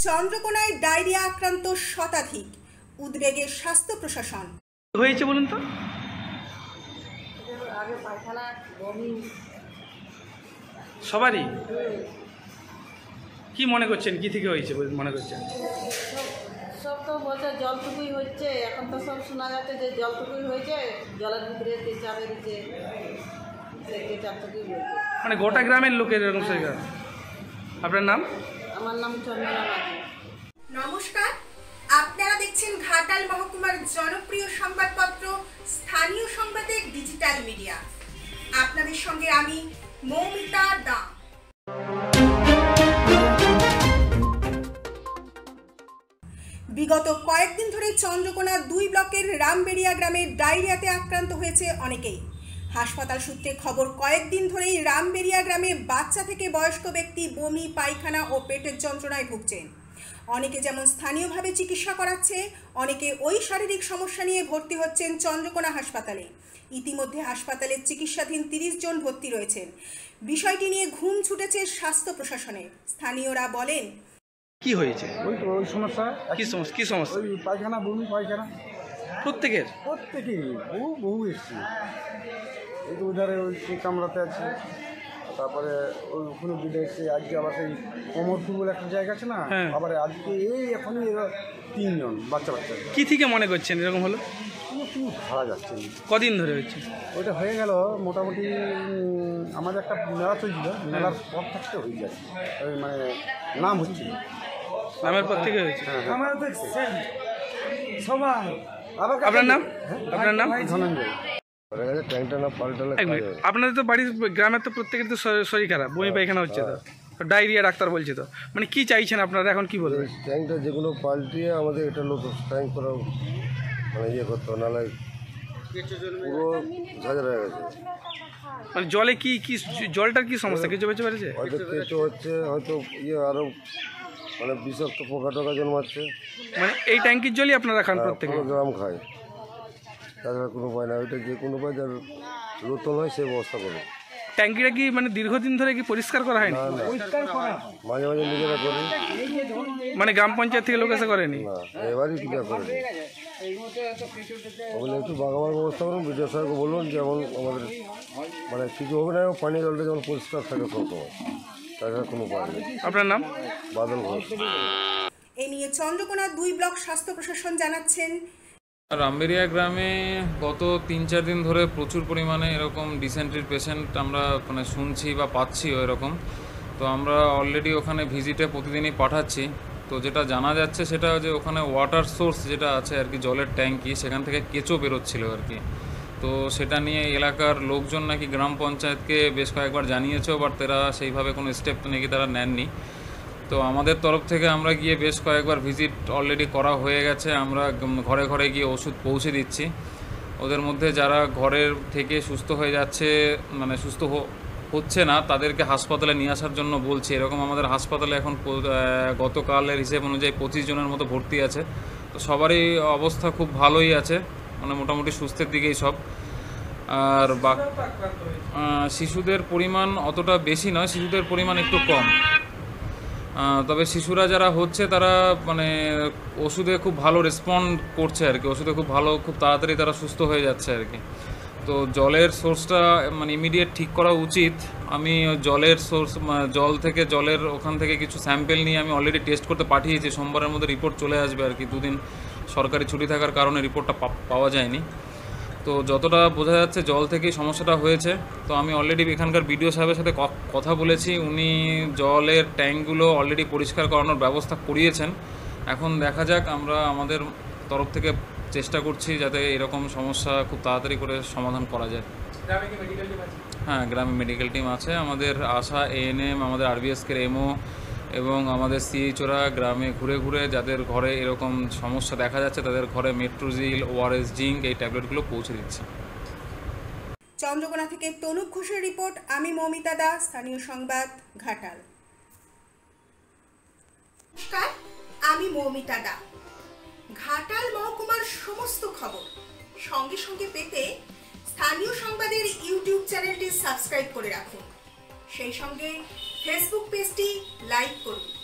চন্দ্রকোনায় diarrhoea আক্রান্ত শতাধিক, উদ্বেগে স্বাস্থ্য প্রশাসন। হয়েছে বলুন তো? আগে পায়খানা বমি সবারই। কি মনে করছেন, কি থেকে হয়েছে মনে করছেন? সব তো বলছে জলটুকুই হচ্ছে, এখন তো সব শোনা যাচ্ছে যে জলটুকুই হয়েছে, জলের ভিতরে চাপে দিচ্ছে, চাপটুকুই হয়েছে। মানে গোটা গ্রামের লোকের এরকম জায়গা। আপনার নাম? আমার নাম চন্দ্রা মাঝি। নমস্কার, আপনারা দেখছেন ঘাটাল মহকুমার জনপ্রিয় সংবাদপত্র স্থানীয় সংবাদের ডিজিটাল মিডিয়া। আপনাদের সঙ্গে আমি মৌমিতা দা। বিগত কয়েকদিন ধরে চন্দ্রকোনা 2 ব্লকের রামবেড়িয়া গ্রামের ডায়রিয়াতে আক্রান্ত হয়েছে অনেকেই। হাসপাতাল সূত্রে খবর, কয়েকদিন ধরেই রামবেড়িয়া গ্রামে বাচ্চা থেকে বয়স্ক ব্যক্তি বমি, পায়খানা ও পেটের যন্ত্রণায় ভুগছেন। অনেকে যেমন স্থানীয়ভাবে চিকিৎসা করাচ্ছে, অনেকে ওই শারীরিক সমস্যা নিয়ে ভর্তি হচ্ছেন চন্দ্রকোনা হাসপাতালে। ইতিমধ্যে হাসপাতালে চিকিৎসাধীন 30 জন ভর্তি রয়েছেন। বিষয়টি নিয়ে ঘুম ছুটেছে স্বাস্থ্য প্রশাসনের। স্থানীয়রা বলেন, কি হয়েছে? ওই সমস্যা। কি সমস্যা? ওই পায়খানা, বমি, পায়খানা প্রত্যেকেই বহু এসছে। এই তো উধারে ওই কামরাতে আছে, তারপরে ওই ওখানে বেডে এসছে। আজকে আবার সেই কোমরপুর বলে একটা জায়গা আছে না, আবার আজকে এখনই 3 জন বাচ্চা। কি থেকে মনে করছেন এরকম হলো? খুব ভাড়া যাচ্ছে। কদিন ধরে হচ্ছে? ওইটা হয়ে গেল মোটামুটি, আমাদের একটা মেলা চলছিল, মেলার পর থাকতে হয়ে যাচ্ছে। ওই মানে নাম হচ্ছে, নামের পর থেকে হয়েছে। সবাই। আপনার নাম? আপনার নাম? ধনঞ্জয়। আপনাদের তো বাড়ির গ্রামের তো প্রত্যেকের তো শরীর খারাপ, বমি পায়খানা হচ্ছে, তো ডায়রিয়া ডাক্তার বলছে। তো মানে কি চাইছেন আপনারা এখন, কি বলবেন? ট্যাঙ্কটা যেগুলো পাল্টিয়ে আমাদের এটা নতুন ট্যাঙ্ক করা, মানে ইয়ে করতে হবে, নাহলে পুরো ঝাঁঝরা হয়ে গেছে। মানে জলে কি জলটার কি সমস্যা, কিছু বেঁচে পেরেছে? হয়তো কেঁচো হচ্ছে, হয়তো ইয়ে আরও মানে বিষাক্ত পোকা টোকা জন্মাচ্ছে। মানে এই ট্যাঙ্কির জলই আপনারা খান প্রত্যেকে? গ্রাম খায়, তাছাড়া কোনো উপায় না। ওইটা যে কোনো উপায় যার নতুন হয় সেই ব্যবস্থা করে। ট্যাঙ্কিটা কি মানে দীর্ঘদিন ধরে কি পরিষ্কার করা হয়নি? মাঝে মাঝে নিজেরা করি, মানে গ্রাম পঞ্চায়েত থেকে লোক এসে করেনি? না, এবারই ক্লিয়ার করে ওগুলো একটু বাগাবার ব্যবস্থা করুন। বিডিও সাহেবকে বলুন যেমন আমাদের মানে কিছু হবে না, পানীয় জলটা যেমন পরিষ্কার থাকে সবসময়, তাছাড়া কোনো উপায় নেই। আপনার নাম? বাদল ঘোষ। এ নিয়ে চন্দ্রকোনা 2 ব্লক স্বাস্থ্য প্রশাসন জানাচ্ছেন, রামবেড়িয়া গ্রামে গত 3-4 দিন ধরে প্রচুর পরিমাণে এরকম ডিসেন্ট্রির পেশেন্ট আমরা মানে শুনছি বা পাচ্ছি এরকম। তো আমরা অলরেডি ওখানে ভিজিটে প্রতিদিনই পাঠাচ্ছি। তো যেটা জানা যাচ্ছে সেটা যে ওখানে ওয়াটার সোর্স যেটা আছে আর কি, জলের ট্যাঙ্কি, সেখান থেকে কেঁচো বেরোচ্ছিল আর কি। তো সেটা নিয়ে এলাকার লোকজন নাকি গ্রাম পঞ্চায়েতকে বেশ কয়েকবার জানিয়েছেও, বাট তারা সেইভাবে কোনো স্টেপ নাকি তারা নেননি। তো আমাদের তরফ থেকে আমরা গিয়ে বেশ কয়েকবার ভিজিট অলরেডি করা হয়ে গেছে। আমরা ঘরে ঘরে গিয়ে ওষুধ পৌঁছে দিচ্ছি। ওদের মধ্যে যারা ঘরের থেকে সুস্থ হয়ে যাচ্ছে, মানে সুস্থ হচ্ছে না, তাদেরকে হাসপাতালে নিয়ে আসার জন্য বলছি। এরকম আমাদের হাসপাতালে এখন গতকালের হিসেব অনুযায়ী 25 জনের মতো ভর্তি আছে। তো সবারই অবস্থা খুব ভালোই আছে, মানে মোটামুটি সুস্থের দিকেই সব। আর শিশুদের পরিমাণ অতটা বেশি নয়, শিশুদের পরিমাণ একটু কম। তবে শিশুরা যারা হচ্ছে তারা মানে ওষুধে খুব ভালো রেসপন্ড করছে আর কি, ওষুধে খুব ভালো, খুব তাড়াতাড়ি তারা সুস্থ হয়ে যাচ্ছে আর কি। তো জলের সোর্সটা মানে ইমিডিয়েট ঠিক করা উচিত। আমি জলের সোর্স, জলের ওখান থেকে কিছু স্যাম্পেল নিয়ে আমি অলরেডি টেস্ট করতে পাঠিয়েছি। সোমবারের মধ্যে রিপোর্ট চলে আসবে আর কি। 2 দিন সরকারি ছুটি থাকার কারণে রিপোর্টটা পাওয়া যায়নি। তো যতটা বোঝা যাচ্ছে জল থেকেই সমস্যাটা হয়েছে। তো আমি অলরেডি এখানকার বিডিও সাহেবের সাথে কথা বলেছি, উনি জলের ট্যাঙ্কগুলো অলরেডি পরিষ্কার করানোর ব্যবস্থা করিয়েছেন। এখন দেখা যাক, আমরা আমাদের তরফ থেকে চেষ্টা করছি যাতে এরকম সমস্যা খুব তাড়াতাড়ি করে সমাধান করা যায়। হ্যাঁ, গ্রামে মেডিকেল টিম আছে আমাদের, আশা, এএনএম, আমাদের আরবিএসকের এমও এবং আমাদের সিএইচওরা গ্রামে ঘুরে ঘুরে যাদের ঘরে এরকম সমস্যা দেখা যাচ্ছে তাদের ঘরে মেট্রোজিল, ওআরএস, জিঙ্ক এই ট্যাবলেটগুলো পৌঁছে দিচ্ছে। চন্দ্রকোনা থেকে তনুপ ঘোষের রিপোর্ট। আমি মৌমিতা দা, স্থানীয় সংবাদ, ঘাটাল। নমস্কার, আমি মৌমিতা দা। ঘাটাল মহকুমার সমস্ত খবর সঙ্গে সঙ্গে পেতে স্থানীয় সংবাদের ইউটিউব চ্যানেলটি সাবস্ক্রাইব করে রাখুন। সেই সঙ্গে ফেসবুক পেজটি লাইক করুন।